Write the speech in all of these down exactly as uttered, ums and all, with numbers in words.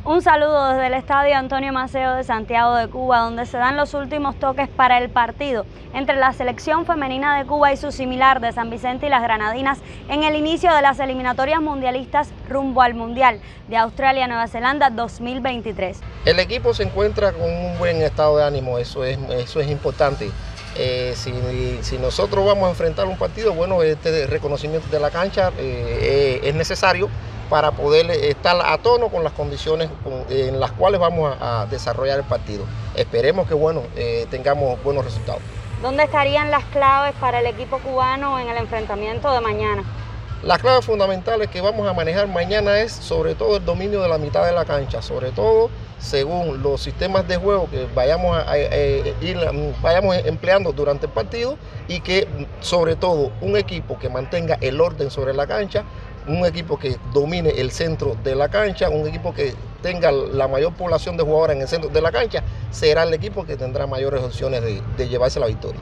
Un saludo desde el Estadio Antonio Maceo de Santiago de Cuba, donde se dan los últimos toques para el partido entre la selección femenina de Cuba y su similar de San Vicente y las Granadinas en el inicio de las eliminatorias mundialistas rumbo al Mundial de Australia-Nueva Zelanda dos mil veintitrés. El equipo se encuentra con un buen estado de ánimo, eso es, eso es importante. Eh, si, si nosotros vamos a enfrentar un partido, bueno, este reconocimiento de la cancha eh, eh, es necesario para poder estar a tono con las condiciones en las cuales vamos a, a desarrollar el partido. Esperemos que bueno, eh, tengamos buenos resultados. ¿Dónde estarían las claves para el equipo cubano en el enfrentamiento de mañana? Las claves fundamentales que vamos a manejar mañana es sobre todo el dominio de la mitad de la cancha, sobre todo según los sistemas de juego que vayamos a, a, a ir, vayamos empleando durante el partido, y que sobre todo un equipo que mantenga el orden sobre la cancha, un equipo que domine el centro de la cancha, un equipo que tenga la mayor población de jugadores en el centro de la cancha, será el equipo que tendrá mayores opciones de, de llevarse la victoria.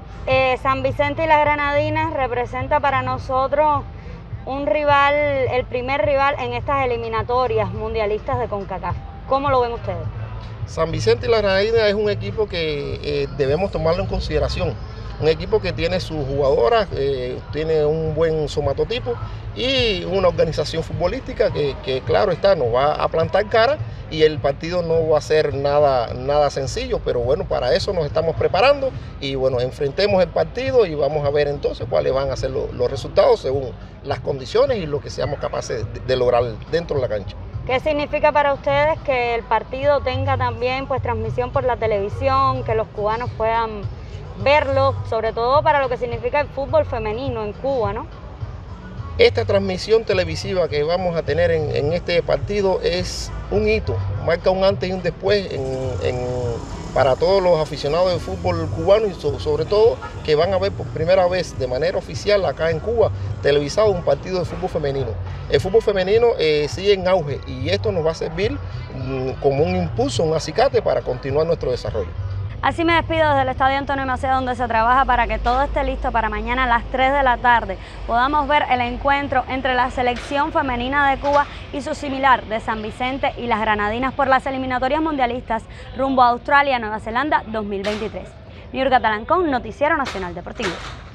Eh, San Vicente y las Granadinas representa para nosotros un rival, el primer rival en estas eliminatorias mundialistas de CONCACAF. ¿Cómo lo ven ustedes? San Vicente y las Granadinas es un equipo que eh, debemos tomarlo en consideración. Un equipo que tiene sus jugadoras, eh, tiene un buen somatotipo y una organización futbolística que, que claro está, nos va a plantar cara, y el partido no va a ser nada, nada sencillo, pero bueno, para eso nos estamos preparando y bueno, enfrentemos el partido y vamos a ver entonces cuáles van a ser los, los resultados según las condiciones y lo que seamos capaces de, de lograr dentro de la cancha. ¿Qué significa para ustedes que el partido tenga también pues transmisión por la televisión, que los cubanos puedan verlo, sobre todo para lo que significa el fútbol femenino en Cuba, ¿no? Esta transmisión televisiva que vamos a tener en, en este partido es un hito, marca un antes y un después en, en, para todos los aficionados del fútbol cubano, y so, sobre todo que van a ver por primera vez de manera oficial acá en Cuba televisado un partido de fútbol femenino. El fútbol femenino eh, sigue en auge y esto nos va a servir mm, como un impulso, un acicate para continuar nuestro desarrollo. Así me despido desde el Estadio Antonio Maceo, donde se trabaja para que todo esté listo para mañana a las tres de la tarde. Podamos ver el encuentro entre la selección femenina de Cuba y su similar de San Vicente y las Granadinas por las eliminatorias mundialistas rumbo a Australia, Nueva Zelanda dos mil veintitrés. Niurka Talancón, Noticiero Nacional Deportivo.